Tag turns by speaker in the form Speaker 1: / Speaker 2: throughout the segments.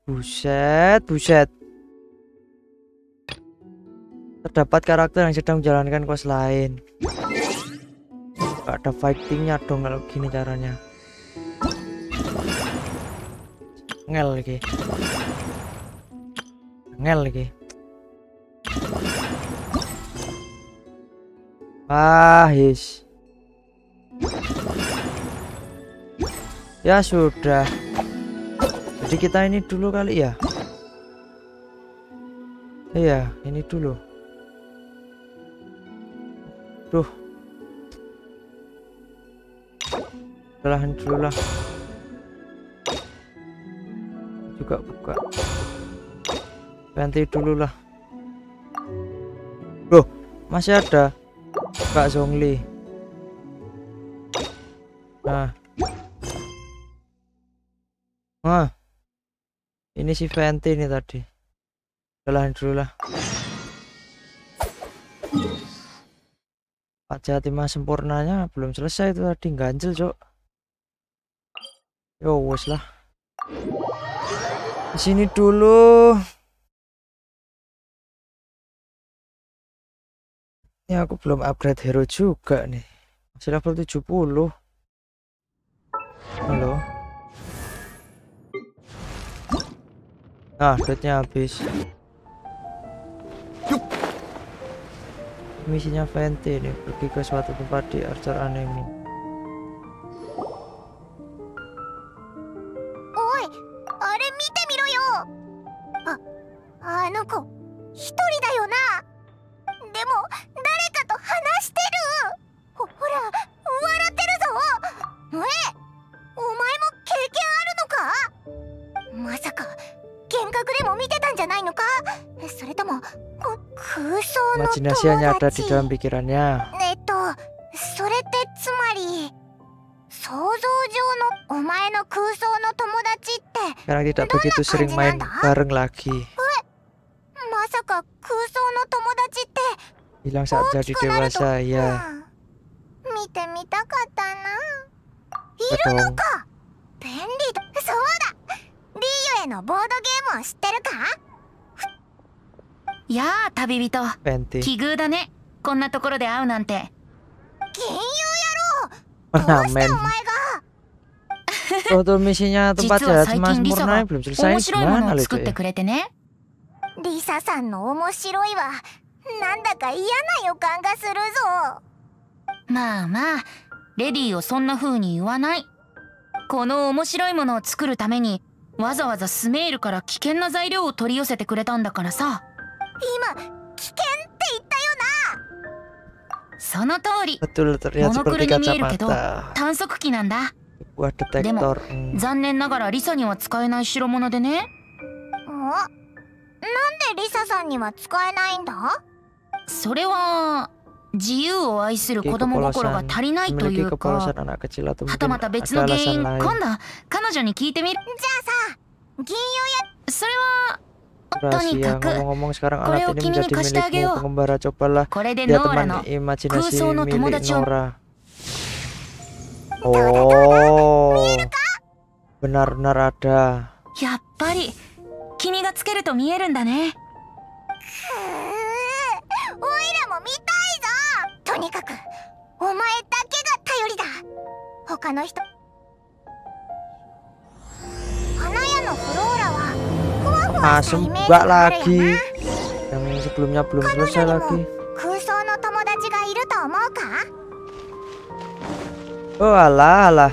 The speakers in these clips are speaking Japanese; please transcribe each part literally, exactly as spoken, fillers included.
Speaker 1: Buset, buset. Terdapat karakter yang sedang menjalankan quest lain. Gak ada fightingnya dong kalau gini caranya. Ngel lagi. Ngel lagi. Ah, his. Ya sudah. Jadi kita ini dulu kali ya. Iya, ini dulu. Duh. Belahan dulu lah. Juga buka. Ganti dulu lah. Loh, masih ada Kak Zhongli. Nah. Nah. Ini si Venti ini tadi. Belahan dulu lah. Pak Jatimah sempurnanya belum selesai itu tadi, ganjel cok. Yo wes lah. Di sini dulu. Ya aku belum upgrade hero juga nih. Masih level tujuh puluh. Halo. Nah, duitnya habis. Misinya Venti nih, pergi ke suatu tempat di Archer Anemi.
Speaker 2: Oi, are mite miro yo. Ah, ano ko, hitori da yo na. Demo, dareka to hanashiteru. Ho, hora, waratteるぞ. Eh, omae mo keiken aru no ka? Masaka 幻覚でも見てたんじゃないのか? それとも空想の友達?
Speaker 1: Imajinasinya ada di dalam pikirannya.
Speaker 2: えっと、それってつまり想像上のお前の空想の友達って
Speaker 1: Sekarang tidak begitu sering main bareng lagi.
Speaker 2: まさか空想の友達って
Speaker 1: Hilang saat jadi dewasa ya.
Speaker 2: 見てみたかったな。いるのか。便利だ。そうだ。リーユへのボードゲームを知ってるか？
Speaker 3: やあ旅人。
Speaker 1: Venti.
Speaker 3: 奇遇だね。こんなところで会うなんて。
Speaker 2: 金融野郎。どうしてお前が？
Speaker 1: Tuh misinya tempat jahat mas murni belum selesai.
Speaker 3: 面白いもの
Speaker 1: Gimana
Speaker 3: を
Speaker 1: loh
Speaker 3: 作っ
Speaker 1: itu
Speaker 3: て
Speaker 1: ya?
Speaker 3: くれてね。
Speaker 2: リサさんの面白いはなんだか嫌な予感がするぞ。
Speaker 3: まあまあ、レディーをそんな風に言わない。この面白いものを作るためにわざわざスメールから危険な材料を取り寄せてくれたんだからさ。
Speaker 2: 今危険って言ったよな。
Speaker 3: その通り。
Speaker 1: Betul, terlihat
Speaker 3: モノクル
Speaker 1: seperti
Speaker 3: に見えるけど
Speaker 1: kacamata.
Speaker 3: 探索機なんだ。
Speaker 1: Buah
Speaker 3: でも
Speaker 1: detektor. Hmm.
Speaker 3: 残念ながらリサには使えない代物でね。
Speaker 2: お、なんでリサさんには使えないんだ？
Speaker 3: それは自由を愛する子供心が足りないという
Speaker 1: Memiliki
Speaker 3: か、
Speaker 1: kepolosan anak kecil atau
Speaker 3: はた
Speaker 1: mungkin
Speaker 3: また別
Speaker 1: ada
Speaker 3: の原因、
Speaker 1: alasan
Speaker 3: 今
Speaker 1: lain.
Speaker 3: 度彼女に聞いてみる。
Speaker 2: じゃあさ、銀融
Speaker 3: それはとに
Speaker 1: Rahasia
Speaker 3: かく
Speaker 1: ngomong-ngomong sekarang
Speaker 3: Koreo
Speaker 1: alat ini
Speaker 3: kimi ni
Speaker 1: menjadi
Speaker 3: kasih
Speaker 1: milikmu
Speaker 3: ageo.
Speaker 1: pengembara. Cobalah
Speaker 3: これで
Speaker 1: dia
Speaker 3: ノーラ
Speaker 1: teman
Speaker 3: の
Speaker 1: imajinasi
Speaker 3: Kuso no
Speaker 1: milik
Speaker 3: tomodachiを
Speaker 1: Nora. Oh, benar-benar ada.
Speaker 3: やっぱり君がつけると見えるんだね。
Speaker 2: くー、おいらも見たいぞ。とにかくお前だけが頼りだ。他の人、花屋のフローラはふわふわした
Speaker 1: Asem
Speaker 2: イメージ
Speaker 1: mbak
Speaker 2: があるよ
Speaker 1: lagi.
Speaker 2: な。
Speaker 1: Yang sebelumnya belum
Speaker 2: 彼
Speaker 1: selesai
Speaker 2: 女
Speaker 1: lagi.
Speaker 2: にも空想の友達がいると思うか？
Speaker 1: Oh alah alah.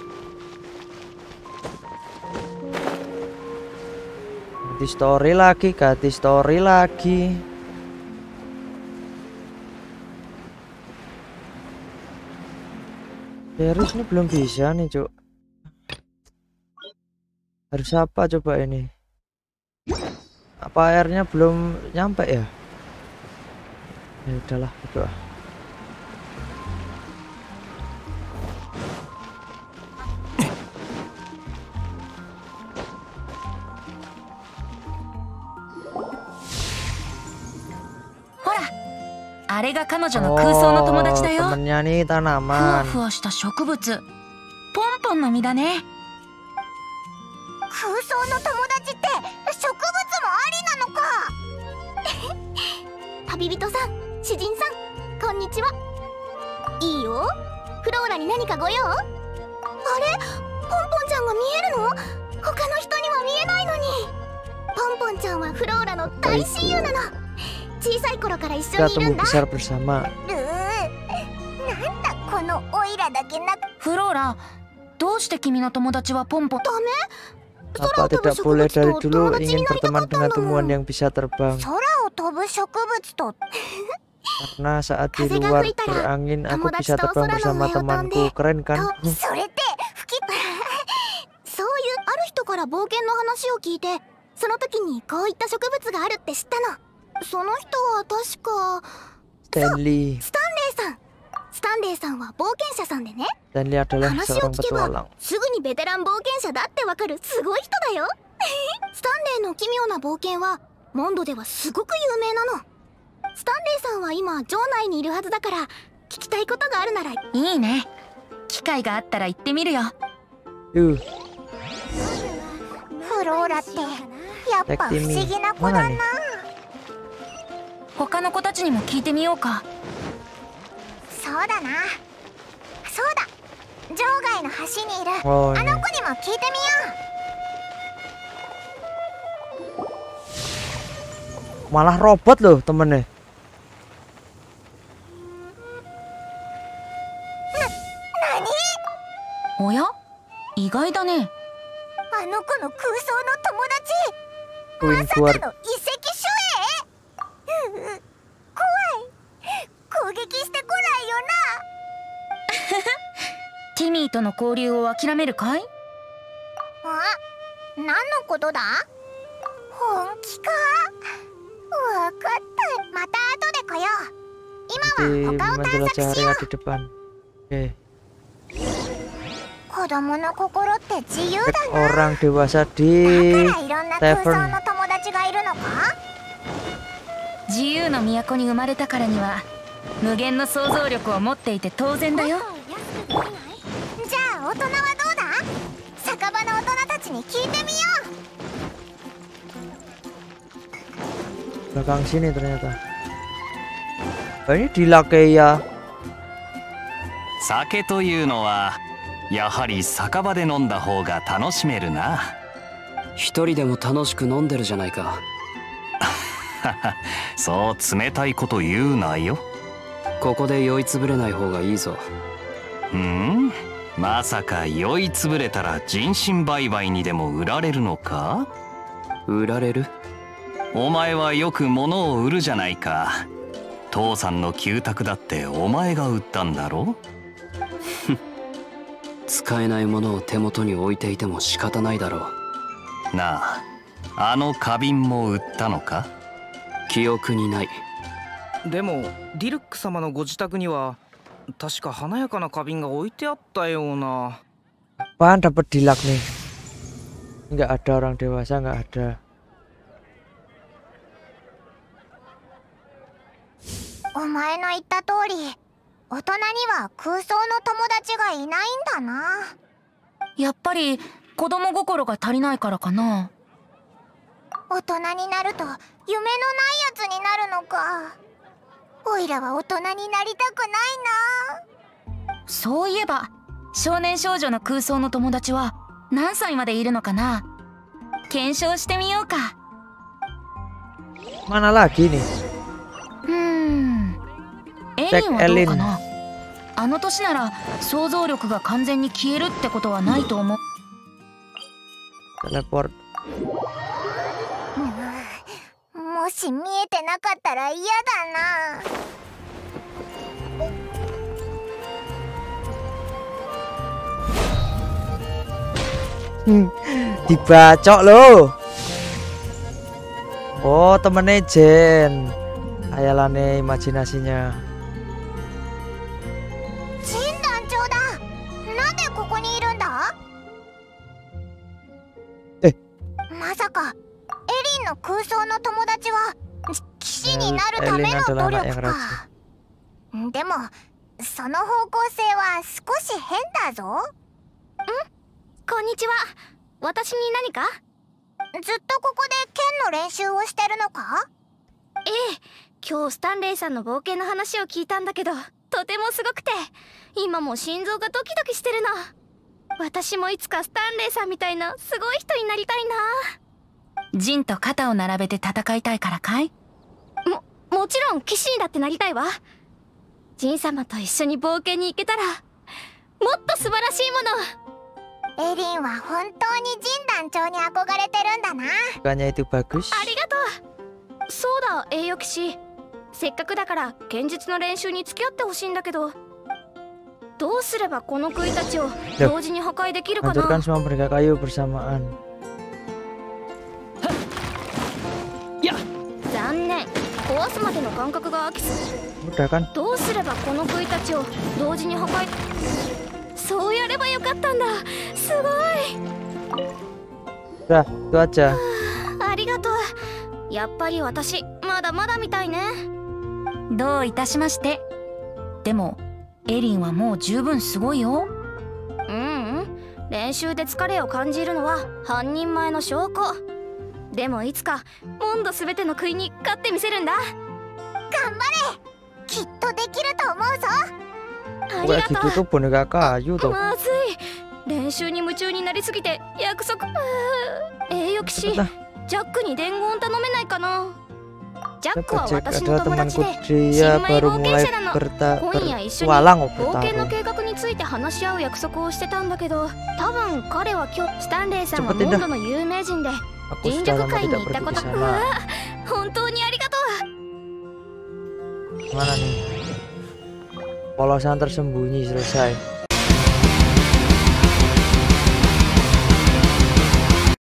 Speaker 1: Ganti story lagi, ganti story lagi. Serius ini belum bisa nih cuk. Harus apa coba ini? Apa airnya belum nyampe ya? Ya udahlah, berdoa.
Speaker 3: Hora, あれが彼女の空想の友達だよ。
Speaker 1: Oh, temennya nih
Speaker 3: ふわ
Speaker 1: tanaman.
Speaker 3: ふわした植物、ポンポンの実だね。
Speaker 2: 空空想の友達って植物もありなのか。旅人さん、詩人さん、こんにちは。いいよ。フローラに何かご用？あれ、ポンポンちゃんが見えるの？他の人には見えないのに。ポンポンちゃんはフローラの大親友なの。小さい頃から一緒
Speaker 1: Kita
Speaker 2: にいる
Speaker 1: tumbuh
Speaker 2: んだ。
Speaker 1: besar bersama.
Speaker 2: うー、なんだこのオイラだけな。
Speaker 3: フローラ、どうして君の友達はポンポン？
Speaker 2: ダメ？
Speaker 1: Apa tidak boleh dari dulu ingin berteman dengan tumbuhan yang bisa terbang?
Speaker 2: 空を飛ぶ植物と。
Speaker 1: Karena saat di luar berangin aku bisa terbang bersama temanku. Keren kan?
Speaker 2: それって吹きそういうある人から冒険の話を聞いて、その時にこういった植物があるって知ったの。その人は確か
Speaker 1: Stanley.
Speaker 2: スタンレーさん。スタンレーさんは冒険者さんでね。
Speaker 1: Stanley adalah
Speaker 2: 話を
Speaker 1: seorang
Speaker 2: 聞けば
Speaker 1: petualang.
Speaker 2: すぐにベテラン冒険者だってわかるすごい人だよ。スタンレーの奇妙な冒険はモンドではすごく有名なの。スタンレーさんは今城内にいるはずだから、聞きたいことがあるなら。
Speaker 3: いいね。機会があったら行ってみるよ。
Speaker 1: Yuh,
Speaker 2: フローラってやっぱ不思議な子だな。
Speaker 3: 他の子たちにも聞いてみようか。
Speaker 2: そうだな。そうだ、城外の橋にいる
Speaker 1: oh
Speaker 2: あ
Speaker 1: ini.
Speaker 2: の子にも聞いてみよう。
Speaker 1: Malah robot loh temennya.
Speaker 2: 何？
Speaker 3: おや、意外だね。
Speaker 2: あの子の空想の友達、
Speaker 1: Queen
Speaker 2: まさ
Speaker 1: keluar.
Speaker 2: かの遺跡守衛？うう、怖い。攻撃してこないよ
Speaker 3: ティミーとの交流を諦めるかい？
Speaker 2: な。あ、何のことだ？本気か？わかった。また後で来よう。
Speaker 1: Di
Speaker 2: 今は他を探索
Speaker 1: menjelajah
Speaker 2: しよ
Speaker 1: area di depan. Oke.
Speaker 2: う。子供の心って自由だ
Speaker 1: Cek
Speaker 2: な。
Speaker 1: orang dewasa
Speaker 2: だ
Speaker 1: di
Speaker 2: からいろんな空想の友達がいるのか？
Speaker 3: 自由の都に生まれたからには無限の想像力を持っていて当然だよ。
Speaker 2: じゃあ大人はどうだ？酒場の大人たちに聞いてみよう。
Speaker 1: belakang sini ternyata. Oh, ini di Lakeia.
Speaker 4: 酒というのはやはり酒場で飲んだ方が楽しめるな。
Speaker 5: 一人でも楽しく飲んでるじゃないか。
Speaker 4: そう冷たいこと言うなよ。
Speaker 5: ここで酔いつぶれない方がいいぞ。
Speaker 4: うん？まさか酔いつぶれたら人身売買にでも売られるのか？
Speaker 5: 売られる？
Speaker 4: お前はよく物を売るじゃないか。父さんの旧宅だってお前が売ったんだろ？
Speaker 5: 使えないものを手元に置いていても仕方ないだろ
Speaker 4: う。なあ、あの花瓶も売ったのか？
Speaker 5: 記憶にない。
Speaker 6: でもディルック様のご自宅には確か華やかな花瓶が置いてあったような。
Speaker 1: Apaan dapat dilak nih? Nggak ada orang dewasa, nggak ada.
Speaker 2: お前の言った通り、大人には空想の友達がいないんだな。
Speaker 3: やっぱり子供心が足りないからかな。
Speaker 2: 大人になると夢のないやつになるのか。おいらは大人になりたくないな。
Speaker 3: そういえば少年少女の空想の友達は何歳までいるのかな。検証してみようか。
Speaker 1: Mana lagi nih?
Speaker 3: うーん、エリンはどうかな。あの年なら想像力が完全に消えるってことはないと思う。
Speaker 1: Teleport.
Speaker 2: もし見えてなかったら嫌だな。
Speaker 1: Hmm, dibacok loh. Oh, temennya Jen. Hayalannya, imajinasinya.
Speaker 2: ジン団長だ。なんでここにいるんだ？
Speaker 1: え、
Speaker 2: まさかエリンの空想の友達は騎士になるための努力か。でもその方向性は少し変だぞ。ん？こんにちは。私に何か？ ずっとここで剣の練習をしてるのか？
Speaker 7: ええ、今日スタンレイさんの冒険の話を聞いたんだけど、とてもすごくて今も心臓がドキドキしてるの。私もいつかスタンレイさんみたいなすごい人になりたいな。
Speaker 3: ジンと肩を並べて戦いたいからかい？
Speaker 7: も、もちろん騎士にだってなりたいわ。ジン様と一緒に冒険に行けたらもっと素晴らしいもの。
Speaker 2: エリンは本当にジン団長に憧れてるんだな。
Speaker 1: Bukannya itu bagus?
Speaker 7: ありがとう。そうだ、栄誉騎士、せっかくだから剣術の練習に付き合ってほしいんだけど、どうすればこの杭たちを同時に破壊できるかな？
Speaker 1: Hancurkan semua pendekat kayu bersamaan.
Speaker 7: 残念、壊すまでの感覚が飽きすぎ。
Speaker 1: Udah kan?
Speaker 7: どうすればこの杭たちを同時に破壊。そうやればよかったんだ。すごい。
Speaker 1: Udah, itu aja.
Speaker 7: ありがとう。やっぱり私まだまだみたいね。
Speaker 3: どういたしまして。でもエリンはもう十分すごいよ。
Speaker 7: うんうん、練習で疲れを感じるのは半人前の証拠。でもいつかモンドすべての杭に勝ってみせるんだ。
Speaker 2: 頑張れ、きっとできると思うぞ。
Speaker 7: ありが
Speaker 1: Kayak
Speaker 7: と
Speaker 1: gitu
Speaker 7: う。
Speaker 1: tuh boneka kayu tuh.
Speaker 7: まずい、練習に夢中になりすぎて約束。栄誉騎士、
Speaker 1: Cepet lah.
Speaker 7: ジャックに伝言頼めないかな。ジャック
Speaker 1: Dapat
Speaker 7: は
Speaker 1: Jack
Speaker 7: 私の
Speaker 1: adalah
Speaker 7: 友達
Speaker 1: temanku.
Speaker 7: で
Speaker 1: Dia
Speaker 7: 新米
Speaker 1: baru
Speaker 7: 冒険
Speaker 1: mulai
Speaker 7: 者なの。
Speaker 1: berta
Speaker 7: 今夜一緒に
Speaker 1: bertualang oh
Speaker 7: 冒険の
Speaker 1: bertarung.
Speaker 7: 計画について話し合う約束をしてたんだけど、多分彼は今日スタンレイさんはモンドの有名人で
Speaker 1: Aku
Speaker 7: 臨
Speaker 1: sudah
Speaker 7: 力
Speaker 1: lama
Speaker 7: 会に
Speaker 1: tidak
Speaker 7: 行った
Speaker 1: pergi
Speaker 7: こ
Speaker 1: ke
Speaker 7: と。うわ
Speaker 1: sana.
Speaker 7: 本当にありがと
Speaker 1: Mana nih? Polosan tersembunyi selesai.